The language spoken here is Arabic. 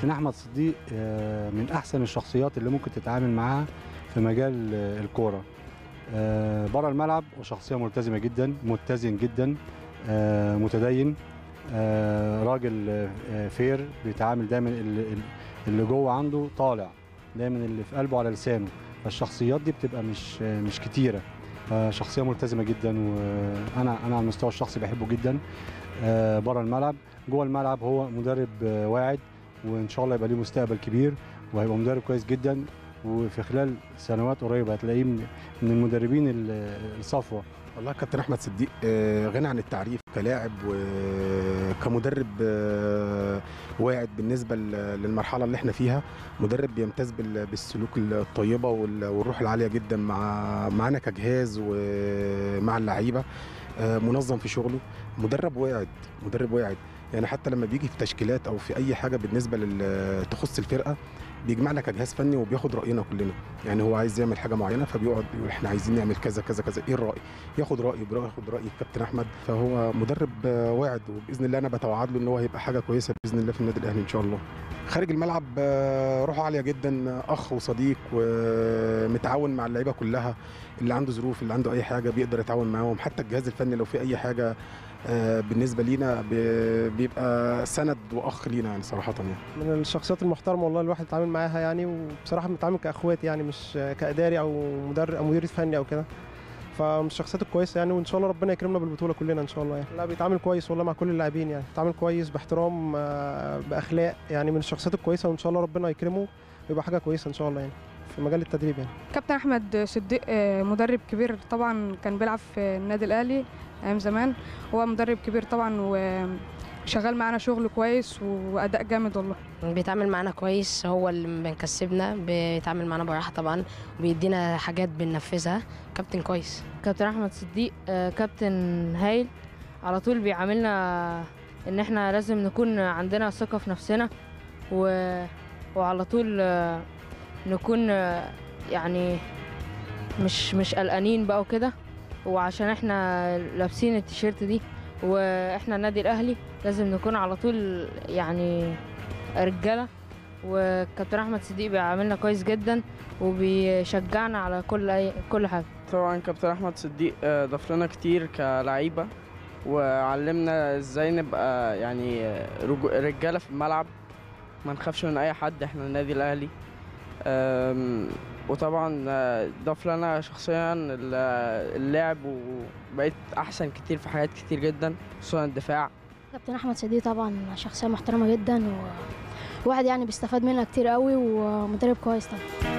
كابتن احمد صديق من احسن الشخصيات اللي ممكن تتعامل معاها في مجال الكوره. بره الملعب وشخصيه ملتزمه جدا، متزن جدا، متدين، راجل فير، بيتعامل دايما اللي جوه عنده طالع، دايما اللي في قلبه على لسانه. فالشخصيات دي بتبقى مش كتيره. شخصيه ملتزمه جدا، وانا على المستوى الشخصي بحبه جدا. بره الملعب، جوه الملعب هو مدرب واعد، وان شاء الله يبقى ليه مستقبل كبير، وهيبقى مدرب كويس جدا، وفي خلال سنوات قريبه هتلاقيه من المدربين الصفوه. والله كابتن احمد صديق غني عن التعريف كلاعب وكمدرب واعد بالنسبه للمرحله اللي احنا فيها. مدرب بيمتاز بالسلوك الطيبه والروح العاليه جدا معانا كجهاز ومع اللعيبه. منظم في شغله، مدرب واعد يعني. حتى لما بيجي في تشكيلات او في اي حاجه بالنسبه تخص الفرقه بيجمعنا كجهاز فني وبياخد راينا كلنا. يعني هو عايز يعمل حاجه معينه فبيقعد يقول احنا عايزين نعمل كذا كذا كذا، ايه الراي، ياخد راي الكابتن احمد. فهو مدرب واعد، وباذن الله انا بتوعد له ان هو هيبقى حاجه كويسه باذن الله في النادي الاهلي ان شاء الله. خارج الملعب روحه عاليه جدا، اخ وصديق ومتعاون مع اللعيبه كلها. اللي عنده ظروف، اللي عنده اي حاجه بيقدر يتعاون معاهم. حتى الجهاز الفني لو في اي حاجه بالنسبه لينا بيبقى سند واخ لينا يعني صراحه. يعني من الشخصيات المحترمه والله الواحد يتعامل معاها يعني، وبصراحه بنتعامل كاخوات يعني، مش كاداري او مدرب او مدير فني او كده. فمن الشخصيات الكويسه يعني، وان شاء الله ربنا يكرمنا بالبطوله كلنا ان شاء الله يعني. لا بيتعامل كويس والله مع كل اللاعبين يعني، بيتعامل كويس باحترام باخلاق يعني، من الشخصيات الكويسه، وان شاء الله ربنا يكرمه ويبقى حاجه كويسه ان شاء الله يعني في مجال التدريب يعني. كابتن احمد صديق مدرب كبير طبعا، كان بيلعب في النادي الاهلي ايام زمان. هو مدرب كبير طبعا، وشغال معانا شغل كويس واداء جامد والله. بيتعامل معانا كويس، هو اللي بنكسبنا، بيتعامل معانا براحه طبعا، وبيدينا حاجات بننفذها. كابتن كويس. كابتن احمد صديق كابتن هايل، على طول بيعاملنا ان احنا لازم نكون عندنا ثقه في نفسنا، وعلى طول نكون يعني مش قلقانين بقى وكده. وعشان احنا لابسين التيشيرت دي واحنا النادي الاهلي، لازم نكون على طول يعني رجاله. وكابتن احمد صديق بيعاملنا كويس جدا وبيشجعنا على كل حاجه. طبعا كابتن احمد صديق ضاف لنا كتير كلعيبه، وعلمنا ازاي نبقى يعني رجاله في الملعب، ما نخافش من اي حد، احنا النادي الاهلي. وطبعا ضاف لنا شخصيا اللعب، وبقيت احسن كتير في حاجات كتير جدا، خصوصا الدفاع. كابتن احمد صديق طبعا شخصيه محترمه جدا، وواحد يعني بيستفاد منها كتير قوي، ومدرب كويس طبعا.